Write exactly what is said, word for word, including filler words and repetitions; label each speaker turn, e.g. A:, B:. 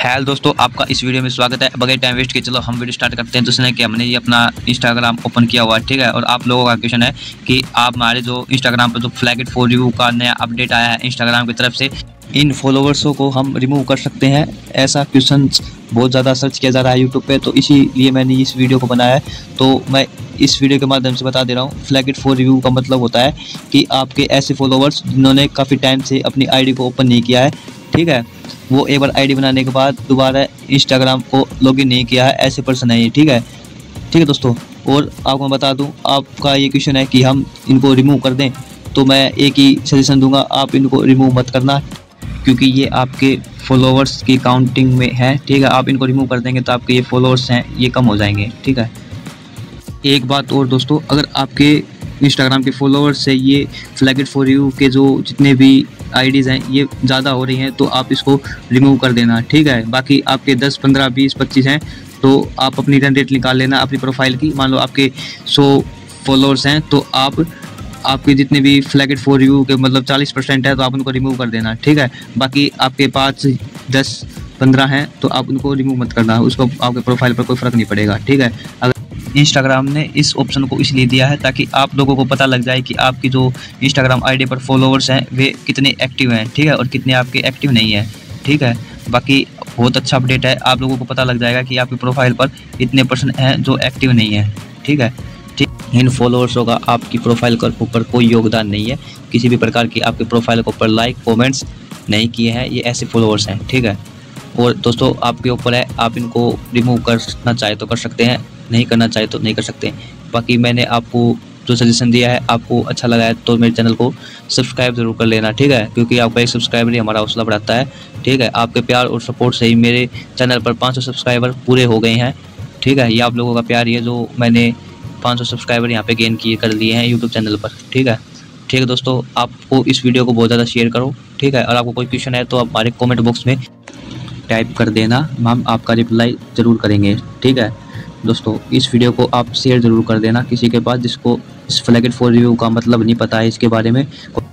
A: Hello दोस्तों, आपका इस वीडियो में स्वागत है। बगैर टाइम वेस्ट के चलो हम वीडियो स्टार्ट करते हैं। तो सुना कि हमने ये अपना इंस्टाग्राम ओपन किया हुआ है, ठीक है। और आप लोगों का क्वेश्चन है कि आप हमारे जो इंस्टाग्राम पर जो फ्लैग इट फॉर रिव्यू का नया अपडेट आया है इंस्टाग्राम की तरफ से, इन फॉलोवर्सों को हम रिमूव कर सकते हैं। ऐसा क्वेश्चन बहुत ज़्यादा सर्च किया जा रहा है यूट्यूब पे, तो इसीलिए मैंने इस वीडियो को बनाया है। तो मैं इस वीडियो के माध्यम से बता दे रहा हूँ, फ्लैग इट फॉर रिव्यू का मतलब होता है कि आपके ऐसे फॉलोवर्स जिन्होंने काफ़ी टाइम से अपनी आईडी को ओपन नहीं किया है, ठीक है, वो एक बार आईडी बनाने के बाद दोबारा इंस्टाग्राम को लॉगिन नहीं किया है, ऐसे पर्सन है ये, ठीक है। ठीक है दोस्तों, और आपको मैं बता दूं, आपका ये क्वेश्चन है कि हम इनको रिमूव कर दें, तो मैं एक ही सजेशन दूंगा, आप इनको रिमूव मत करना, क्योंकि ये आपके फॉलोवर्स की काउंटिंग में है, ठीक है। आप इनको रिमूव कर देंगे तो आपके ये फॉलोवर्स हैं ये कम हो जाएंगे, ठीक है। एक बात और दोस्तों, अगर आपके इंस्टाग्राम के फॉलोवर्स से ये फ्लैग इट फॉर यू के जो जितने भी आईडीज़ हैं ये ज़्यादा हो रही हैं, तो आप इसको रिमूव कर देना, ठीक है। बाकी आपके दस, पंद्रह, बीस, पच्चीस हैं तो आप अपनी रन रेट निकाल लेना अपनी प्रोफाइल की। मान लो आपके सौ फॉलोअर्स हैं तो आप आपके जितने भी फ्लैग इट फॉर यू के मतलब चालीस परसेंट है तो आप उनको रिमूव कर देना, ठीक है। बाकी आपके पाँच, दस, पंद्रह हैं तो आप उनको रिमूव मत करना, उसको आपके प्रोफाइल पर कोई फ़र्क नहीं पड़ेगा, ठीक है। अगर इंस्टाग्राम ने इस ऑप्शन को इसलिए दिया है ताकि आप लोगों को पता लग जाए कि आपकी जो इंस्टाग्राम आईडी पर फॉलोवर्स हैं वे कितने एक्टिव हैं, ठीक है, और कितने आपके एक्टिव नहीं हैं, ठीक है। बाकी बहुत अच्छा अपडेट है, आप लोगों को पता लग जाएगा कि आपकी प्रोफाइल पर इतने पर्सन हैं जो एक्टिव नहीं है, ठीक है। ठीक, इन फॉलोवर्सों का आपकी प्रोफाइल के ऊपर कोई योगदान नहीं है, किसी भी प्रकार की आपकी प्रोफाइल के ऊपर लाइक कॉमेंट्स नहीं किए हैं, ये ऐसे फॉलोवर्स हैं, ठीक है। और दोस्तों आपके ऊपर है, आप इनको रिमूव करना चाहे तो कर सकते हैं, नहीं करना चाहे तो नहीं कर सकते। बाकी मैंने आपको जो सजेशन दिया है, आपको अच्छा लगा है तो मेरे चैनल को सब्सक्राइब ज़रूर कर लेना, ठीक है, क्योंकि आपका एक सब्सक्राइबर ही हमारा हौसला बढ़ाता है, ठीक है। आपके प्यार और सपोर्ट से ही मेरे चैनल पर पाँच सौ सब्सक्राइबर पूरे हो गए हैं, ठीक है। ये आप लोगों का प्यार ही है जो मैंने पाँच सौ सब्सक्राइबर यहाँ पे गेन किए कर लिए हैं यूट्यूब चैनल पर, ठीक है। ठीक है दोस्तों, आपको इस वीडियो को बहुत ज़्यादा शेयर करो, ठीक है। और आपको कोई क्वेश्चन है तो आप हमारे कॉमेंट बॉक्स में टाइप कर देना, हम आपका रिप्लाई ज़रूर करेंगे, ठीक है। दोस्तों इस वीडियो को आप शेयर ज़रूर कर देना किसी के पास जिसको इस फ्लैग इट फॉर रिव्यू का मतलब नहीं पता है इसके बारे में।